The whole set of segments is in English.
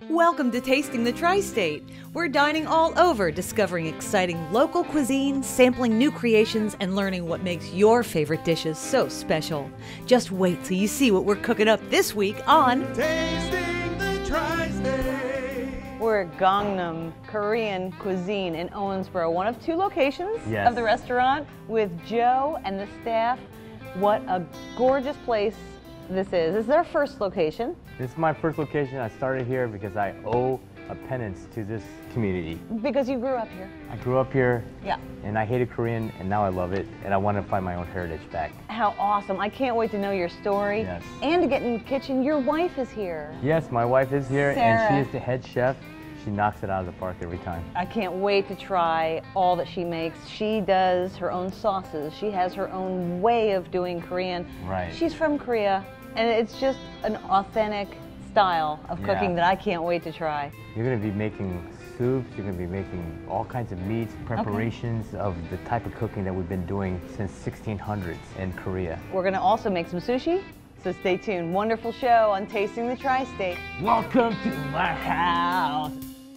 Welcome to Tasting the Tri-State. We're dining all over, discovering exciting local cuisine, sampling new creations, and learning what makes your favorite dishes so special. Just wait till you see what we're cooking up this week on Tasting the Tri-State. We're at Gangnam Korean Cuisine in Owensboro, one of two locations of the restaurant with Joe and the staff. What a gorgeous place this is. This is their first location. This is my first location. I started here because I owe a penance to this community. Because you grew up here. I grew up here, yeah, and I hated Korean, and now I love it, and I want to find my own heritage back. How awesome. I can't wait to know your story. Yes. And to get in the kitchen. Your wife is here. Yes, my wife is here, Sarah. and she is the head chef. She knocks it out of the park every time. I can't wait to try all that she makes. She does her own sauces. She has her own way of doing Korean. Right. She's from Korea, and it's just an authentic style of cooking that I can't wait to try. You're going to be making soups, you're going to be making all kinds of meats, preparations of the type of cooking that we've been doing since 1600s in Korea. We're going to also make some sushi, so stay tuned. Wonderful show on Tasting the Tri-State. Welcome to my house.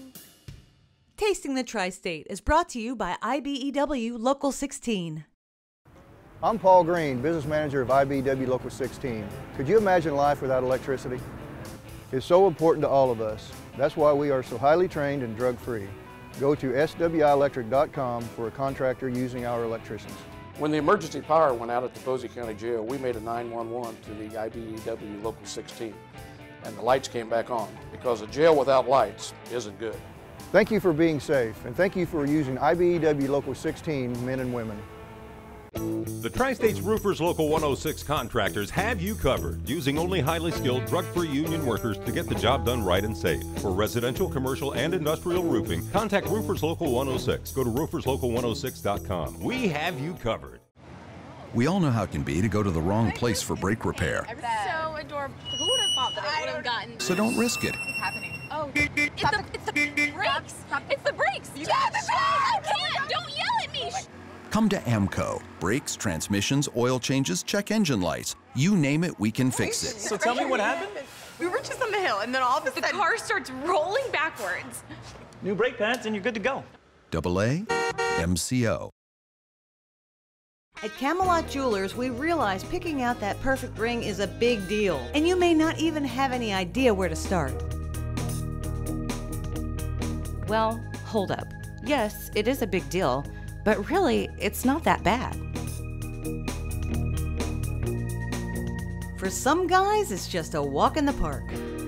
Tasting the Tri-State is brought to you by IBEW Local 16. I'm Paul Green, business manager of IBEW Local 16. Could you imagine life without electricity? It's so important to all of us. That's why we are so highly trained and drug-free. Go to swielectric.com for a contractor using our electricians. When the emergency power went out at the Posey County Jail, we made a 911 to the IBEW Local 16, and the lights came back on, because a jail without lights isn't good. Thank you for being safe, and thank you for using IBEW Local 16 men and women. The Tri-State's Roofers Local 106 contractors have you covered, using only highly skilled, drug-free union workers to get the job done right and safe. For residential, commercial, and industrial roofing, contact Roofers Local 106. Go to rooferslocal106.com. We have you covered. We all know how it can be to go to the wrong place for brake repair. So adorable. Who would have thought that I would have gotten? So don't risk it. What's happening? Oh, it's the brakes. It's the brakes. Stop it! I can't. Don't yell at me. Come to AMCO. Brakes, transmissions, oil changes, check engine lights. You name it, we can fix it. So tell me what happened? We were just on the hill, and then all of a sudden, the car starts rolling backwards. New brake pads, and you're good to go. AA MCO. At Camelot Jewelers, we realize picking out that perfect ring is a big deal, and you may not even have any idea where to start. Well, hold up. Yes, it is a big deal, but really, it's not that bad. For some guys, it's just a walk in the park.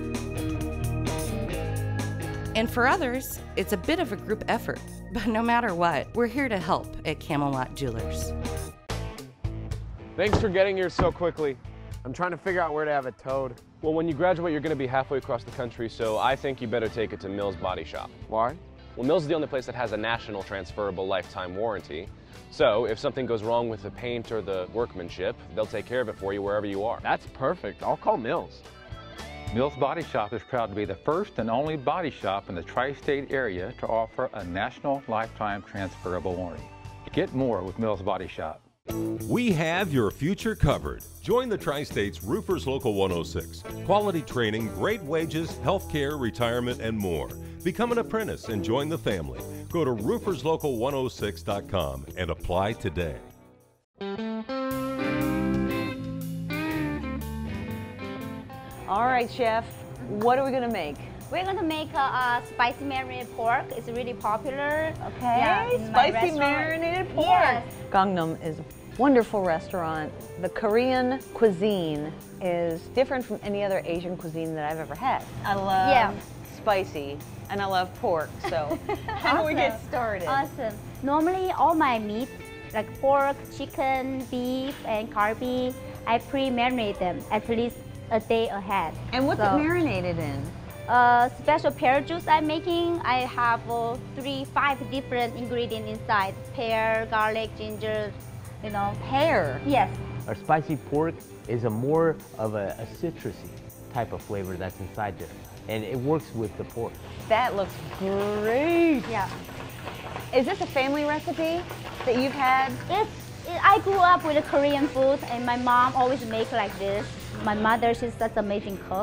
And for others, it's a bit of a group effort. But no matter what, we're here to help at Camelot Jewelers. Thanks for getting here so quickly. I'm trying to figure out where to have it towed. Well, when you graduate, you're going to be halfway across the country, so I think you better take it to Mills Body Shop. Why? Well, Mills is the only place that has a national transferable lifetime warranty. So if something goes wrong with the paint or the workmanship, they'll take care of it for you wherever you are. That's perfect. I'll call Mills. Mills Body Shop is proud to be the first and only body shop in the tri-state area to offer a national lifetime transferable warranty. Get more with Mills Body Shop. We have your future covered. Join the Tri-State's Roofers Local 106. Quality training, great wages, health care, retirement, and more. Become an apprentice and join the family. Go to rooferslocal106.com and apply today. All right, Chef, what are we going to make? We're going to make a spicy marinated pork. It's really popular. Okay, yeah, spicy marinated pork. Yes. Gangnam is a wonderful restaurant. The Korean cuisine is different from any other Asian cuisine that I've ever had. I love spicy, and I love pork, so how do we get started? Awesome. Normally, all my meat, like pork, chicken, beef, and carby, I pre-marinate them at least a day ahead. And what's it marinated in? Special pear juice I'm making. I have 5 different ingredients inside. Pear, garlic, ginger, you know. Pear? Yes. Our spicy pork is more of a citrusy type of flavor that's inside there. And it works with the pork. That looks great. Yeah. Is this a family recipe that you've had? I grew up with Korean food, and my mom always make like this. My mother, she's such an amazing cook.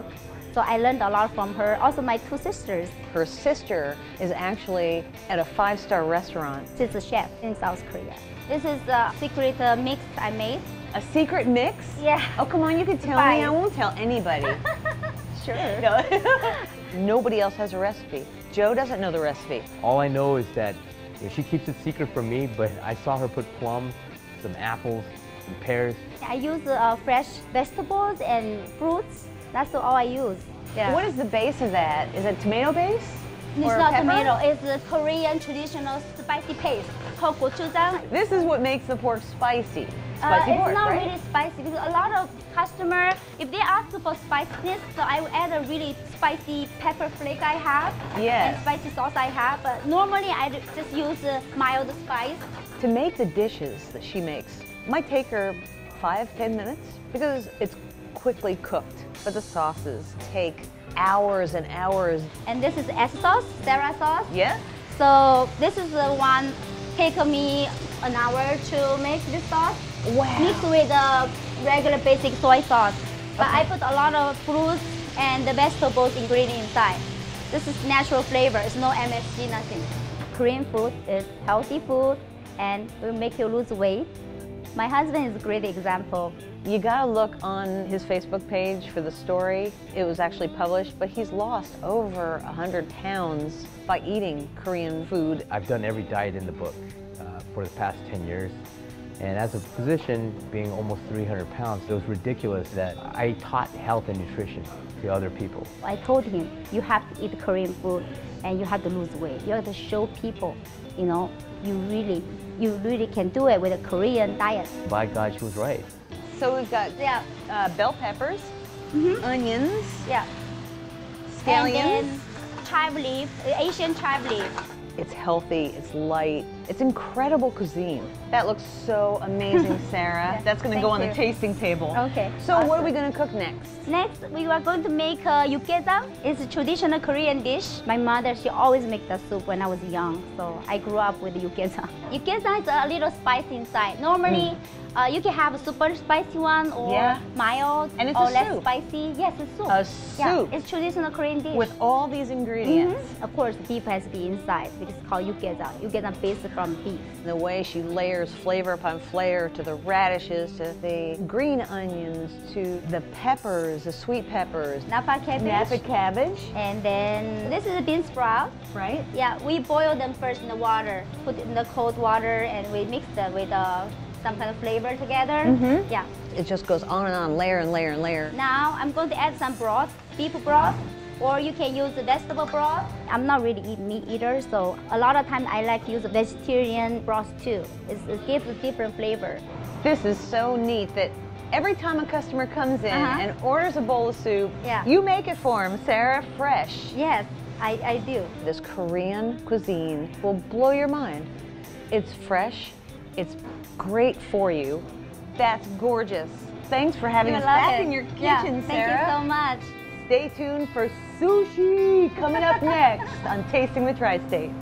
So I learned a lot from her. Also my two sisters. Her sister is actually at a 5-star restaurant. She's a chef in South Korea. This is a secret mix I made. A secret mix? Yeah. Oh, come on, you can tell me. I won't tell anybody. Sure. No. Nobody else has a recipe. Joe doesn't know the recipe. All I know is that she keeps it secret from me, but I saw her put plums, some apples, some pears. I use fresh vegetables and fruits. That's all I use. Yeah. What is the base of that? Is it tomato base? It's not tomato, it's the Korean traditional spicy paste called gochujang. This is what makes the pork spicy. Spicy pork, it's not right? really spicy because a lot of customers, if they ask for spiciness, so I will add a really spicy pepper flake I have and spicy sauce I have. But normally I just use mild spice. To make the dishes that she makes, might take her 5-10 minutes because it's quickly cooked. But the sauces take hours and hours. And this is S sauce, Sarah sauce. Yeah. So this is the one take me an hour to make this sauce. Wow. Mixed with the regular basic soy sauce. But I put a lot of fruits and the vegetables ingredient inside. This is natural flavor, it's no MSG, nothing. Korean food is healthy food and will make you lose weight. My husband is a great example. You gotta look on his Facebook page for the story. It was actually published, but he's lost over 100 pounds by eating Korean food. I've done every diet in the book for the past 10 years. And as a physician, being almost 300 pounds, it was ridiculous that I taught health and nutrition to other people. I told him, you have to eat Korean food and you have to lose weight. You have to show people, you know, you really can do it with a Korean diet. By God, she was right. So we've got bell peppers, onions, scallions, and then chive leaf, Asian chive leaf. It's healthy, it's light, it's incredible cuisine. That looks so amazing, Sarah. That's going to go on the tasting table. Okay. So what are we going to cook next? Next, we are going to make yukgaejang. It's a traditional Korean dish. My mother, she always makes the soup when I was young, so I grew up with yukgaejang. Yukgaejang is a little spicy inside. Normally, you can have a super spicy one or mild and it's or a less soup. spicy. Yes, it's soup. A soup. Yeah, it's traditional Korean dish. With all these ingredients. Of course, beef has to be inside because it's called yukgaejang. Yukgaejang based from beef. The way she layers flavor upon flavor to the radishes, to the green onions, to the peppers, the sweet peppers. Napa cabbage. Napa cabbage. And then this is a bean sprout. Right. Yeah, we boil them first in the water, put it in the cold water, and we mix them with some kind of flavor together. Yeah. It just goes on and on, layer and layer and layer. Now I'm going to add some broth, beef broth, or you can use the vegetable broth. I'm not really a meat eater, so a lot of times I like to use a vegetarian broth too. It gives a different flavor. This is so neat that every time a customer comes in and orders a bowl of soup, you make it for them, Sarah, fresh. Yes, I do. This Korean cuisine will blow your mind. It's fresh, it's great for you. That's gorgeous. Thanks for having us back in your kitchen, Sarah. Thank you so much. Stay tuned for sushi coming up next on Tasting the Tri-State.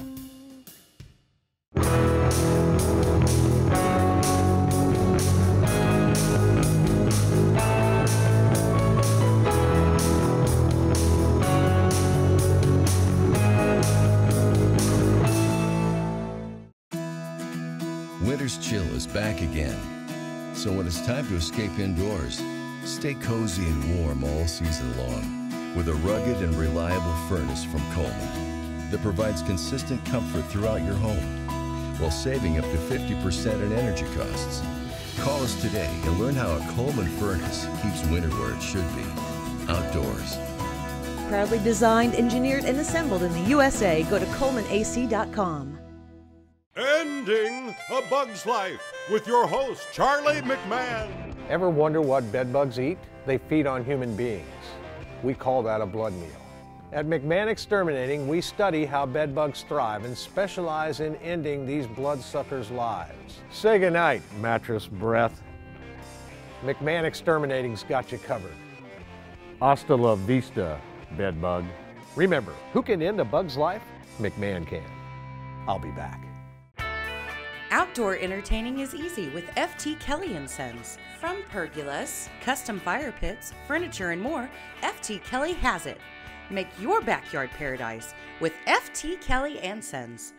Winter's chill is back again. So when it's time to escape indoors, stay cozy and warm all season long with a rugged and reliable furnace from Coleman that provides consistent comfort throughout your home while saving up to 50% in energy costs. Call us today and learn how a Coleman furnace keeps winter where it should be, outdoors. Proudly designed, engineered, and assembled in the USA. Go to ColemanAC.com. Ending A Bug's Life with your host, Charlie McMahon. Ever wonder what bed bugs eat? They feed on human beings. We call that a blood meal. At McMahon Exterminating, we study how bed bugs thrive and specialize in ending these bloodsuckers' lives. Say goodnight, mattress breath. McMahon Exterminating's got you covered. Hasta la vista, bed bug. Remember, who can end a bug's life? McMahon can. I'll be back. Outdoor entertaining is easy with FT Kelly & Sons. From pergolas, custom fire pits, furniture, and more, FT Kelly has it. Make your backyard paradise with FT Kelly & Sons.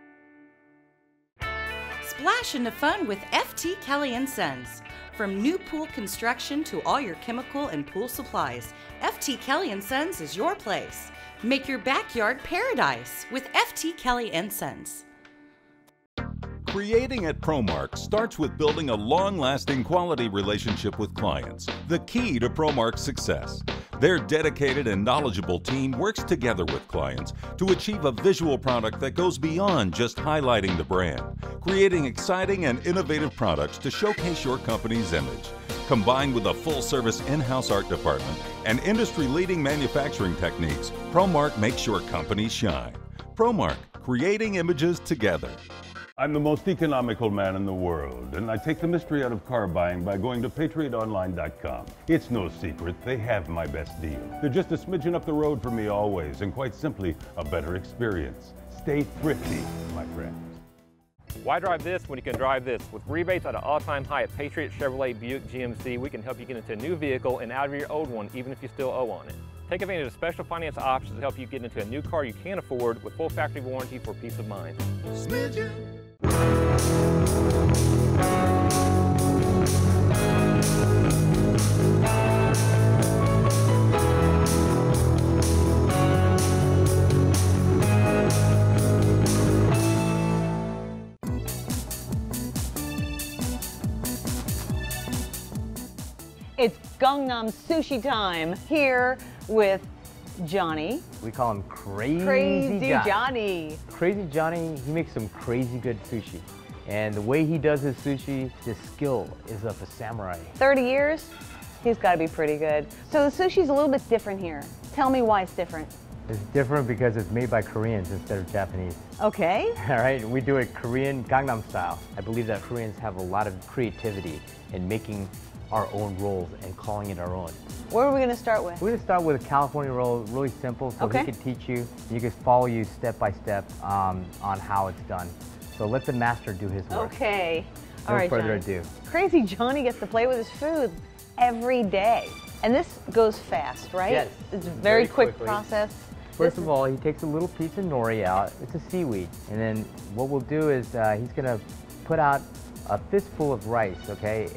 Splash into fun with FT Kelly & Sons. From new pool construction to all your chemical and pool supplies, FT Kelly & Sons is your place. Make your backyard paradise with FT Kelly & Sons. Creating at ProMark starts with building a long-lasting quality relationship with clients, the key to ProMark's success. Their dedicated and knowledgeable team works together with clients to achieve a visual product that goes beyond just highlighting the brand, creating exciting and innovative products to showcase your company's image. Combined with a full-service in-house art department and industry-leading manufacturing techniques, ProMark makes your company shine. ProMark, creating images together. I'm the most economical man in the world, and I take the mystery out of car buying by going to PatriotOnline.com. It's no secret, they have my best deal. They're just a smidgen up the road for me always, and quite simply, a better experience. Stay thrifty, my friends. Why drive this when you can drive this? With rebates at an all-time high at Patriot Chevrolet Buick GMC, we can help you get into a new vehicle and out of your old one, even if you still owe on it. Take advantage of special finance options to help you get into a new car you can afford with full factory warranty for peace of mind. Smidgen. It's Gangnam sushi time here with Johnny. We call him Crazy Johnny. Crazy Johnny, he makes some crazy good sushi. And the way he does his sushi, his skill is of a samurai. 30 years, he's got to be pretty good. So the sushi's a little bit different here. Tell me why it's different. It's different because it's made by Koreans instead of Japanese. Okay. All right, we do it Korean Gangnam style. I believe that Koreans have a lot of creativity in making our own rolls and calling it our own. What are we going to start with? We're going to start with a California roll, really simple, so he can teach you. You can follow you step by step on how it's done. So let the master do his work. Okay. No All right, further Johnny. ado. Crazy Johnny gets to play with his food every day. And this goes fast, right? Yes. It's a very quick quickly. process. First of all, he takes a little piece of nori out. It's a seaweed. And then what we'll do is he's going to put out a fistful of rice, okay?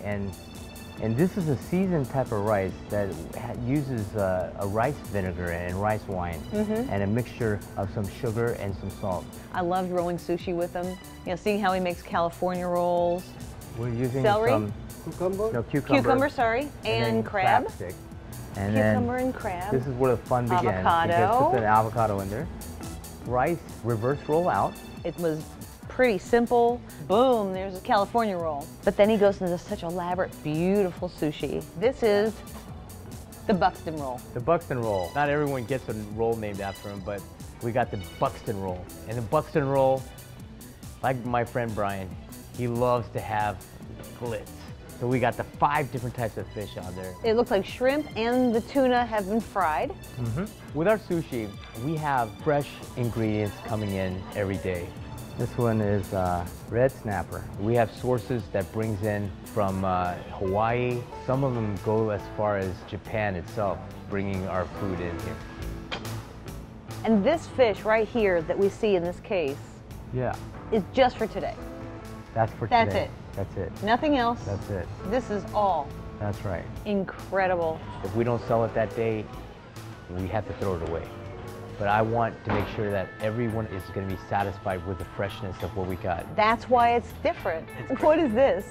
And this is a seasoned type of rice that uses a rice vinegar and rice wine and a mixture of some sugar and some salt. I loved rolling sushi with him. You know, seeing how he makes California rolls. We're using celery, some cucumber, sorry, and crab. Stick. And Cucumber then and crab. This is where the fun begins. Avocado. Put an avocado in there. Rice, reverse roll out. It was pretty simple. Boom, there's a California roll. But then he goes into such elaborate, beautiful sushi. This is the Buxton roll. The Buxton roll. Not everyone gets a roll named after him, but we got the Buxton roll. And the Buxton roll, like my friend Brian, he loves to have glitz. So we got the 5 different types of fish on there. It looks like shrimp and the tuna have been fried. With our sushi, we have fresh ingredients coming in every day. This one is red snapper. We have sources that brings in from Hawaii. Some of them go as far as Japan itself, bringing our food in here. And this fish right here that we see in this case is just for today. That's for That's today. it. That's it. Nothing else. That's it. This is all. That's right. Incredible. If we don't sell it that day, we have to throw it away. But I want to make sure that everyone is going to be satisfied with the freshness of what we got. That's why it's different. What is this?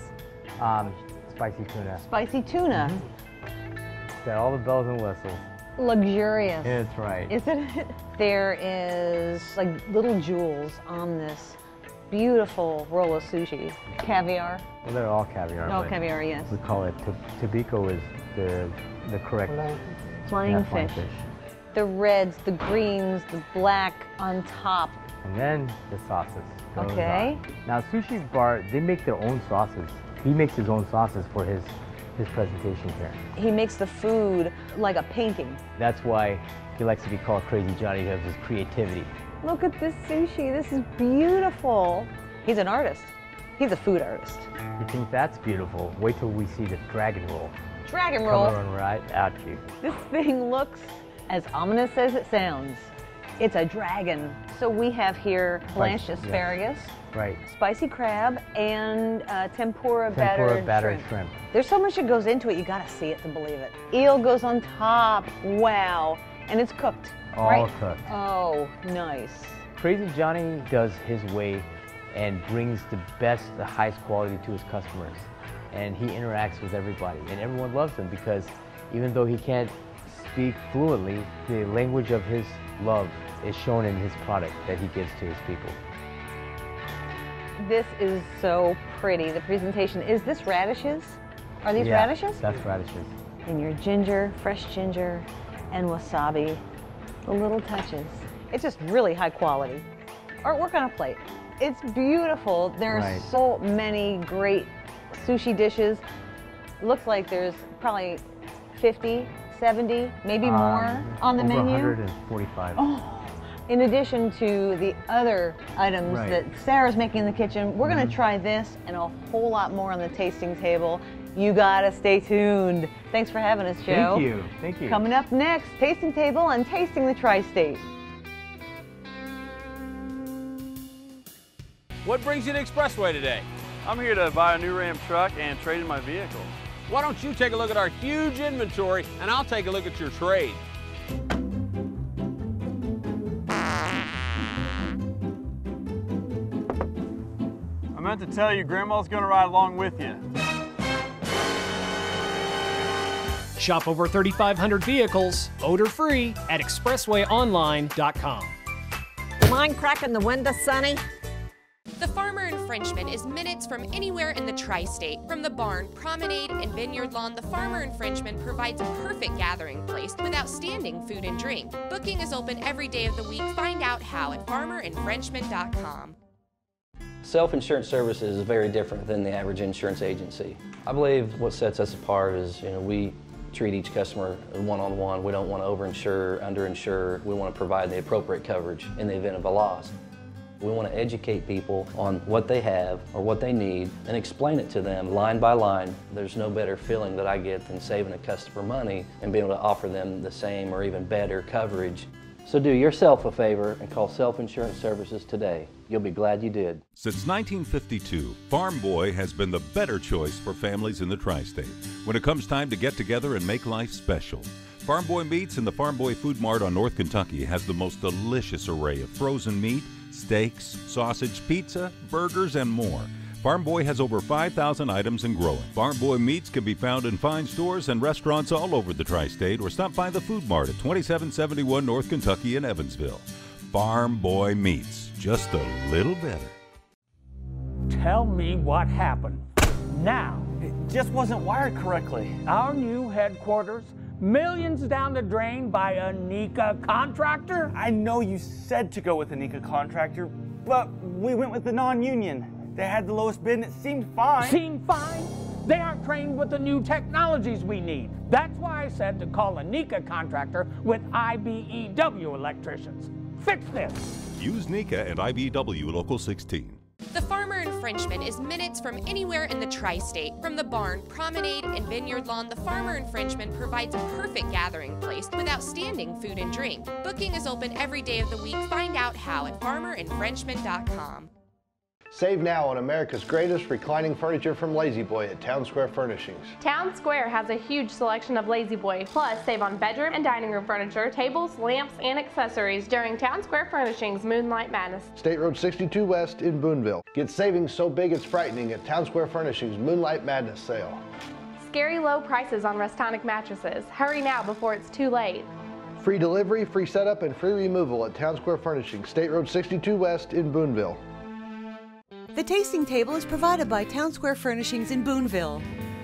Spicy tuna. Spicy tuna. It's got all the bells and whistles. Luxurious. It's right. Isn't it? There is like little jewels on this beautiful roll of sushi. Caviar. Well, they're all caviar. All but caviar, yes. We call it tobiko is the correct Flying fish. The reds, the greens, the black on top. And then the sauces. goes Okay. on. Now Sushi Bar, they make their own sauces. He makes his own sauces for his presentation here. He makes the food like a painting. That's why he likes to be called Crazy Johnny, because of his creativity. Look at this sushi. This is beautiful. He's an artist. He's a food artist. You think that's beautiful? Wait till we see the dragon roll. Dragon roll. Coming right at you. This thing looks as ominous as it sounds. It's a dragon. So we have here blanched asparagus, right, spicy crab, and tempura battered shrimp. There's so much that goes into it, you gotta see it to believe it. Eel goes on top. Wow. And it's cooked. All right? cooked. Oh, nice. Crazy Johnny does his way and brings the best, the highest quality to his customers. And he interacts with everybody, and everyone loves him because even though he can't speak fluently, the language of his love is shown in his product that he gives to his people. This is so pretty. The presentation. Is this radishes? Are these radishes? That's radishes. And your ginger, fresh ginger, and wasabi. The little touches. It's just really high quality. Artwork on a plate. It's beautiful. There are so many great sushi dishes. Looks like there's probably 50, 70, maybe more on the menu. 145. Oh, in addition to the other items that Sarah's making in the kitchen, we're going to try this and a whole lot more on the tasting table. You gotta stay tuned. Thanks for having us, Joe. Thank you. Thank you. Coming up next, Tasting Table and Tasting the Tri-State. What brings you to Expressway today? I'm here to buy a new Ram truck and trade in my vehicle. Why don't you take a look at our huge inventory and I'll take a look at your trade. I meant to tell you, Grandma's gonna ride along with you. Shop over 3,500 vehicles, odor-free, at expresswayonline.com. Mind cracking the window, Sonny? The Farmer and Frenchman is minutes from anywhere in the Tri-State. From the barn, promenade, and vineyard lawn, the Farmer and Frenchman provides a perfect gathering place with outstanding food and drink. Booking is open every day of the week. Find out how at farmerandfrenchman.com. Self-insurance services is very different than the average insurance agency. I believe what sets us apart is, we treat each customer one-on-one. We don't want to overinsure, underinsure. We want to provide the appropriate coverage in the event of a loss. We want to educate people on what they have or what they need and explain it to them line by line. There's no better feeling that I get than saving a customer money and being able to offer them the same or even better coverage. So do yourself a favor and call Self-Insurance Services today. You'll be glad you did. Since 1952, Farm Boy has been the better choice for families in the Tri-State when it comes time to get together and make life special. Farm Boy Meats in the Farm Boy Food Mart on North Kentucky has the most delicious array of frozen meat, steaks, sausage, pizza, burgers, and more. Farm Boy has over 5,000 items and growing. Farm Boy Meats can be found in fine stores and restaurants all over the Tri-State, or stop by the Food Mart at 2771 North Kentucky in Evansville. Farm Boy Meats, just a little better. Tell me what happened now. It just wasn't wired correctly. Our new headquarters, millions down the drain by a Nika contractor? I know you said to go with a Nika contractor, but we went with the non-union. They had the lowest bid and it seemed fine. Seemed fine? They aren't trained with the new technologies we need. That's why I said to call a Nika contractor with IBEW electricians. Fix this. Use Nika and IBEW Local 16. The Farmer and Frenchman is minutes from anywhere in the Tri-State. From the barn, promenade, and vineyard lawn, the Farmer and Frenchman provides a perfect gathering place with outstanding food and drink. Booking is open every day of the week. Find out how at farmerandfrenchman.com. Save now on America's greatest reclining furniture from Lazy Boy at Town Square Furnishings. Town Square has a huge selection of Lazy Boy, plus save on bedroom and dining room furniture, tables, lamps, and accessories during Town Square Furnishings Moonlight Madness. State Road 62 West in Boonville. Get savings so big it's frightening at Town Square Furnishings Moonlight Madness sale. Scary low prices on Restonic mattresses. Hurry now before it's too late. Free delivery, free setup, and free removal at Town Square Furnishings, State Road 62 West in Boonville. The tasting table is provided by Town Square Furnishings in Boonville.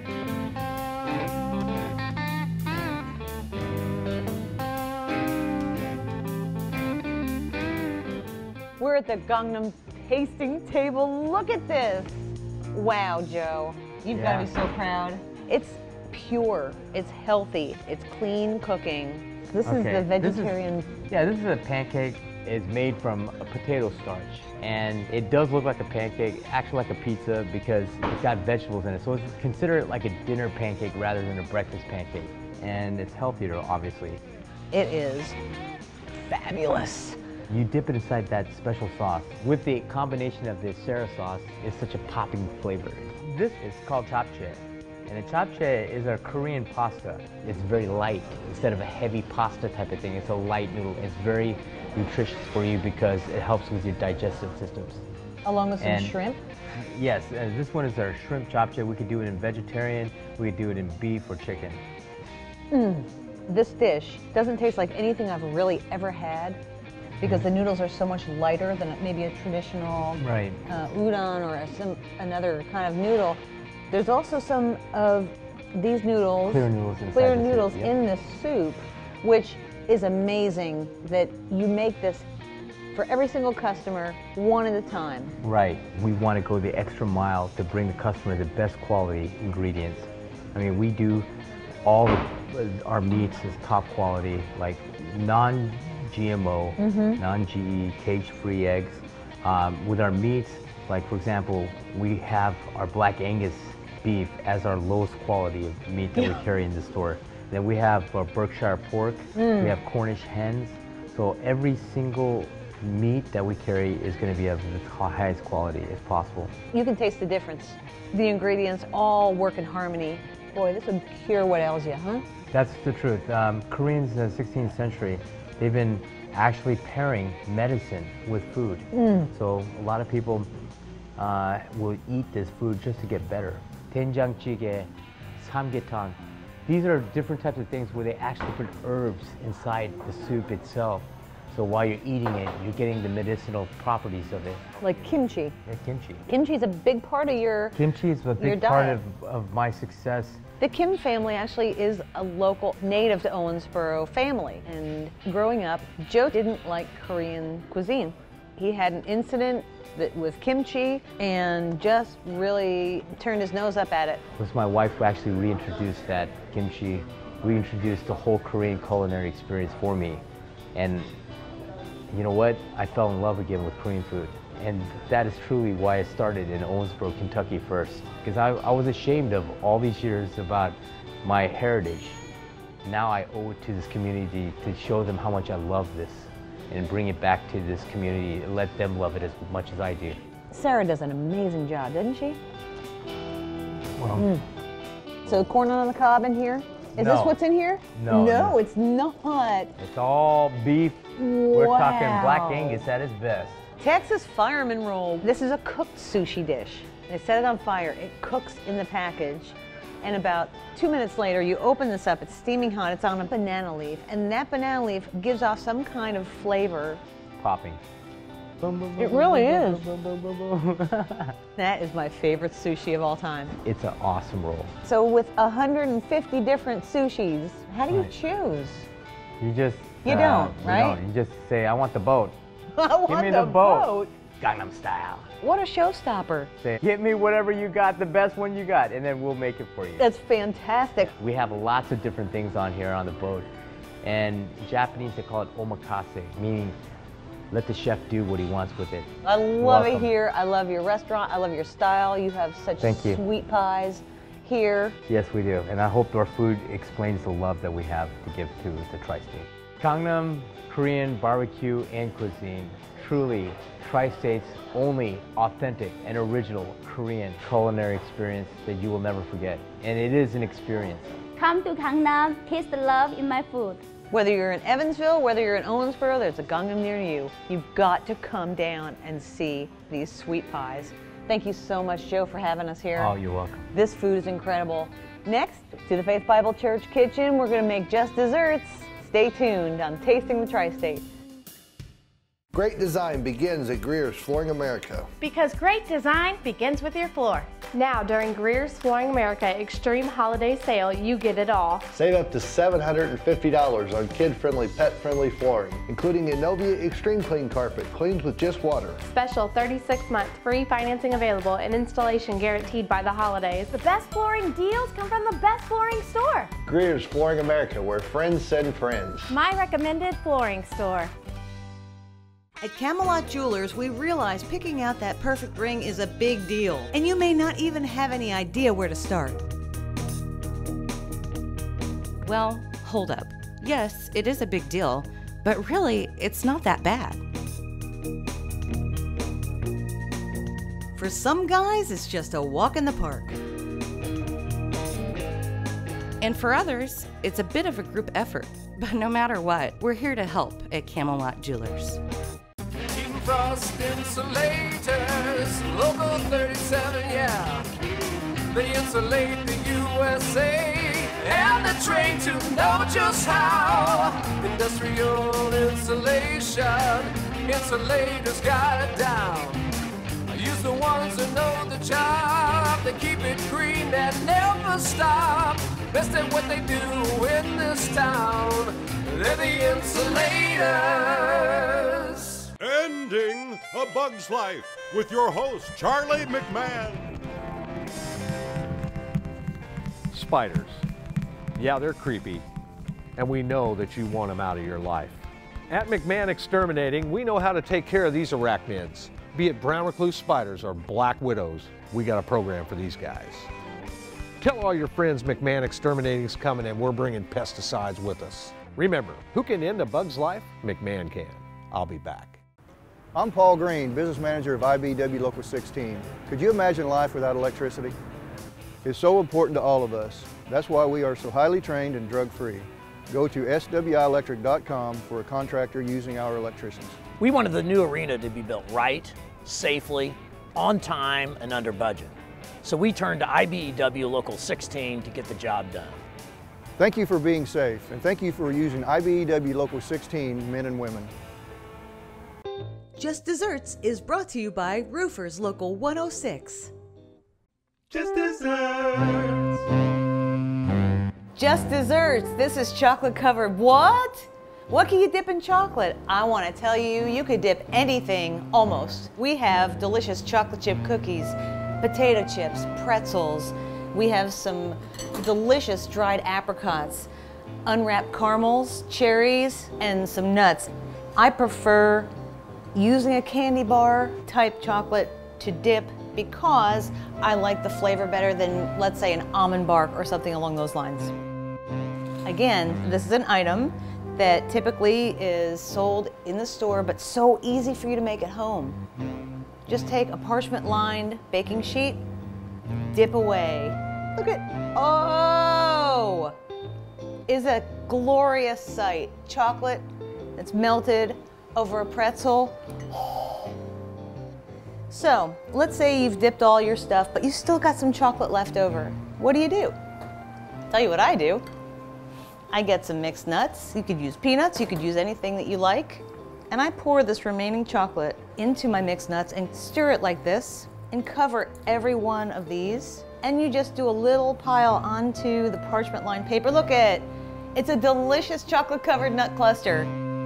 We're at the Gangnam tasting table. Look at this. Wow, Joe. You've got to be so proud. It's pure, it's healthy, it's clean cooking. This is the vegetarian. This is a pancake. is made from a potato starch. And it does look like a pancake, actually like a pizza, because it's got vegetables in it. So it's consider it like a dinner pancake rather than a breakfast pancake. And it's healthier, obviously. It is fabulous. You dip it inside that special sauce. With the combination of the Sarah sauce, it's such a popping flavor. This is called japchae. And a japchae is a Korean pasta. It's very light. Instead of a heavy pasta type of thing, it's a light noodle. It's very nutritious for you because it helps with your digestive systems. Along with some shrimp? Yes, this one is our shrimp japchae. We could do it in vegetarian, we could do it in beef or chicken. This dish doesn't taste like anything I've really ever had because the noodles are so much lighter than maybe a traditional udon or another kind of noodle. There's also some of these noodles, clear noodles in the soup, which is amazing that you make this for every single customer, one at a time. Right. We want to go the extra mile to bring the customer the best quality ingredients. I mean, we do all our meats is top quality, like non-GMO, non-GE, cage-free eggs. With our meats, like for example, we have our Black Angus beef as our lowest quality of meat that we carry in the store. Then we have Berkshire pork, we have Cornish hens. So every single meat that we carry is going to be of the highest quality as possible. You can taste the difference. The ingredients all work in harmony. Boy, this would cure what ails you, huh? That's the truth. Koreans in the 16th century, they've been actually pairing medicine with food. So a lot of people will eat this food just to get better. 된장찌개, samgyetang. These are different types of things where they actually put herbs inside the soup itself. So while you're eating it, you're getting the medicinal properties of it. Like kimchi. Yeah, kimchi. Kimchi is a big part of your Kimchi is a big part of my success. The Kim family actually is a local native to Owensboro family. And growing up, Joe didn't like Korean cuisine. He had an incident with kimchi and just really turned his nose up at it. It was my wife who actually reintroduced that kimchi, reintroduced the whole Korean culinary experience for me. And you know what? I fell in love again with Korean food. And that is truly why I started in Owensboro, Kentucky first. Because I was ashamed of all these years about my heritage. Now I owe it to this community to show them how much I love this and bring it back to this community and let them love it as much as I do. Sarah does an amazing job, doesn't she? Well, So corn on the cob in here? Is this what's in here? No, it's not. It's all beef. We're talking Black Angus at its best. Texas fireman roll. This is a cooked sushi dish. They set it on fire. It cooks in the package. And about 2 minutes later, you open this up. It's steaming hot. It's on a banana leaf. And that banana leaf gives off some kind of flavor. Popping. It really is. That is my favorite sushi of all time. It's an awesome roll. So with 150 different sushis, how do you choose? You just... You don't, right? You just say, I want the boat. Give me the boat. Gangnam style. What a showstopper. Say, get me whatever you got, the best one you got, and then we'll make it for you. That's fantastic. We have lots of different things on here on the boat. And Japanese, they call it omakase, meaning let the chef do what he wants with it. I love it here. I love your restaurant. I love your style. You have such sweet pies here. Yes, we do. And I hope our food explains the love that we have to give to the Tri-State. Gangnam Korean barbecue and cuisine. Truly, Tri-State's only authentic and original Korean culinary experience that you will never forget. And it is an experience. Come to Gangnam, taste the love in my food. Whether you're in Evansville, whether you're in Owensboro, there's a Gangnam near you. You've got to come down and see these sweet pies. Thank you so much, Joe, for having us here. Oh, you're welcome. This food is incredible. Next, to the Faith Bible Church kitchen, we're going to make just desserts. Stay tuned on Tasting the Tri-State. Great design begins at Greer's Flooring America. Because great design begins with your floor. Now, during Greer's Flooring America Extreme Holiday Sale, you get it all. Save up to $750 on kid-friendly, pet-friendly flooring, including Innovia Extreme Clean Carpet, cleans with just water. Special 36-month free financing available and installation guaranteed by the holidays. The best flooring deals come from the best flooring store. Greer's Flooring America, where friends send friends. My recommended flooring store. At Camelot Jewelers, we realize picking out that perfect ring is a big deal, and you may not even have any idea where to start. Well, hold up. Yes, it is a big deal, but really, it's not that bad. For some guys, it's just a walk in the park. And for others, it's a bit of a group effort. But no matter what, we're here to help at Camelot Jewelers. King Frost Insulators, Local 37, yeah. They insulate the USA and they're trained to know just how. Industrial insulation, insulators got it down. I use the ones that know the job. They keep it green and never stop. Best at what they do in this town. They're the insulators. Ending A Bug's Life with your host, Charlie McMahon. Spiders. Yeah, they're creepy, and we know that you want them out of your life. At McMahon Exterminating, we know how to take care of these arachnids. Be it brown recluse spiders or black widows, we got a program for these guys. Tell all your friends McMahon Exterminating's coming and we're bringing pesticides with us. Remember, who can end a bug's life? McMahon can. I'll be back. I'm Paul Green, business manager of IBEW Local 16. Could you imagine life without electricity? It's so important to all of us. That's why we are so highly trained and drug-free. Go to swielectric.com for a contractor using our electricians. We wanted the new arena to be built right, safely, on time, and under budget. So we turned to IBEW Local 16 to get the job done. Thank you for being safe, and thank you for using IBEW Local 16 men and women. Just Desserts is brought to you by Roofers Local 106. Just Desserts. Just Desserts. This is chocolate covered. What? What can you dip in chocolate? I want to tell you, you could dip anything, almost. We have delicious chocolate chip cookies, potato chips, pretzels. We have some delicious dried apricots, unwrapped caramels, cherries, and some nuts. I prefer using a candy bar type chocolate to dip because I like the flavor better than, let's say, an almond bark or something along those lines. Again, this is an item that typically is sold in the store, but so easy for you to make at home. Just take a parchment-lined baking sheet, dip away. Look at, oh! Is a glorious sight. Chocolate that's melted over a pretzel. So, let's say you've dipped all your stuff, but you still got some chocolate left over. What do? Tell you what I do. I get some mixed nuts. You could use peanuts, you could use anything that you like. And I pour this remaining chocolate into my mixed nuts and stir it like this and cover every one of these. And you just do a little pile onto the parchment lined paper. Look at it. It's a delicious chocolate covered nut cluster.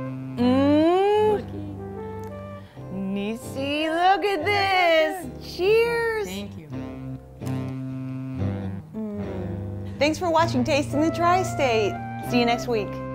Nisi, look at this. Cheers. Thank you. Thanks for watching Tasting the Tri-State. See you next week.